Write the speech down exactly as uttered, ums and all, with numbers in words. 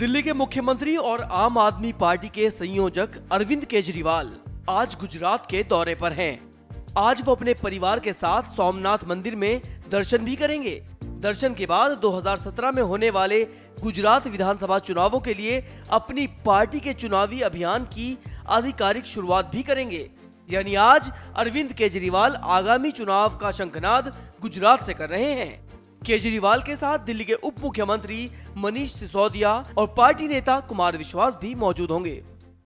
दिल्ली के मुख्यमंत्री और आम आदमी पार्टी के संयोजक अरविंद केजरीवाल आज गुजरात के दौरे पर हैं। आज वो अपने परिवार के साथ सोमनाथ मंदिर में दर्शन भी करेंगे। दर्शन के बाद दो हज़ार सत्रह में होने वाले गुजरात विधानसभा चुनावों के लिए अपनी पार्टी के चुनावी अभियान की आधिकारिक शुरुआत भी करेंगे। यानी आज अरविंद केजरीवाल आगामी चुनाव का शंखनाद गुजरात से कर रहे हैं। केजरीवाल के साथ दिल्ली के उप मुख्यमंत्री मनीष सिसोदिया और पार्टी नेता कुमार विश्वास भी मौजूद होंगे।